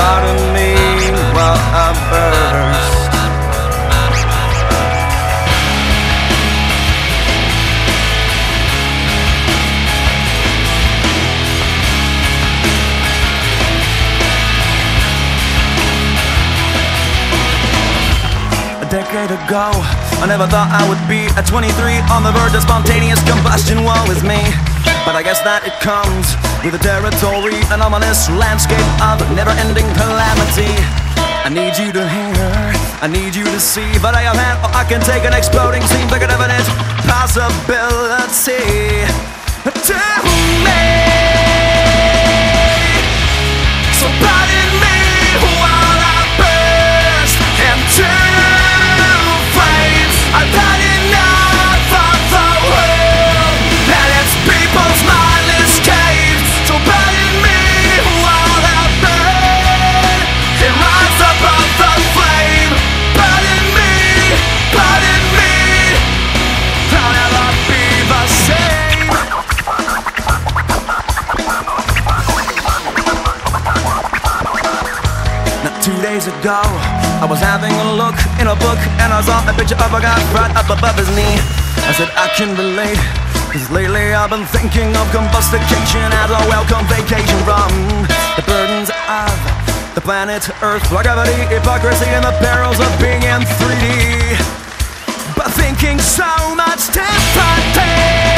pardon me while I burst. A decade ago, I never thought I would be at 23 on the verge of spontaneous combustion. Woe is me, but I guess that it comes with the territory, an ominous landscape of never-ending calamity. I need you to hear, I need you to see, but I have had, or I can take an exploding scene, bigger than it possibility. Tell me, so pardon me while I burst into flames. I've had enough of the world and its people's mindless caves. So pardon me while I burn and rise above the flame. Pardon me, I'll never be the same. Now 2 days ago, I was having a look in a book and I saw a picture of a guy right up above his knee. I said I can relate, cause lately I've been thinking of combustication as a welcome vacation from the burdens of the planet Earth, gravity, hypocrisy, and the perils of being in 3D. But thinking so much differently,